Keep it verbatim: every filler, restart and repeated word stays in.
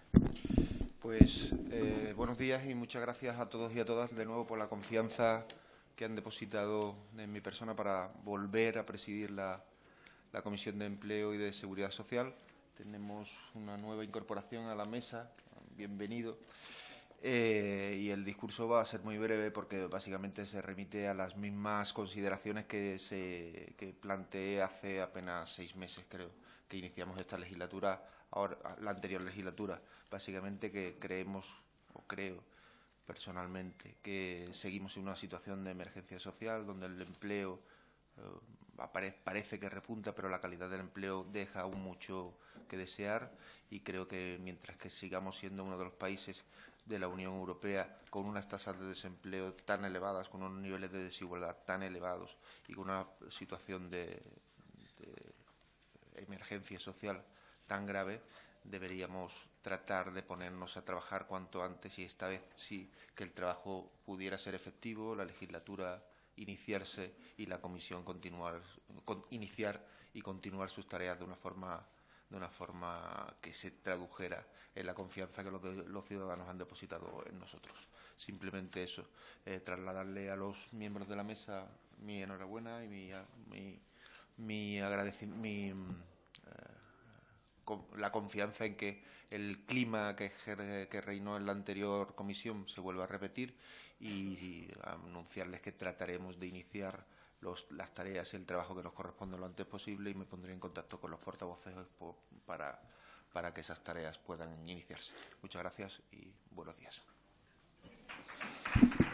Pues eh, buenos días y muchas gracias a todos y a todas de nuevo por la confianza que han depositado en mi persona para volver a presidir la, la Comisión de Empleo y de Seguridad Social. Tenemos una nueva incorporación a la mesa, bienvenido. Eh, y el discurso va a ser muy breve porque básicamente se remite a las mismas consideraciones que, se, que planteé hace apenas seis meses, creo, que iniciamos esta legislatura, ahora la anterior legislatura. Básicamente que creemos, o creo personalmente, que seguimos en una situación de emergencia social donde el empleo eh, parece que repunta, pero la calidad del empleo deja aún mucho que desear, y creo que mientras que sigamos siendo uno de los países de la Unión Europea con unas tasas de desempleo tan elevadas, con unos niveles de desigualdad tan elevados y con una situación de, de emergencia social tan grave, deberíamos tratar de ponernos a trabajar cuanto antes, y esta vez sí que el trabajo pudiera ser efectivo, la legislatura iniciarse y la comisión continuar, con, iniciar y continuar sus tareas de una forma de una forma que se tradujera en la confianza que los, de, los ciudadanos han depositado en nosotros. Simplemente eso, eh, trasladarle a los miembros de la mesa mi enhorabuena y mi, mi, mi agradecimiento, mi, eh, con, la confianza en que el clima que, que reinó en la anterior comisión se vuelva a repetir, y, y anunciarles que trataremos de iniciar Los, las tareas y el trabajo que nos corresponde lo antes posible, y me pondré en contacto con los portavoces para, para que esas tareas puedan iniciarse. Muchas gracias y buenos días.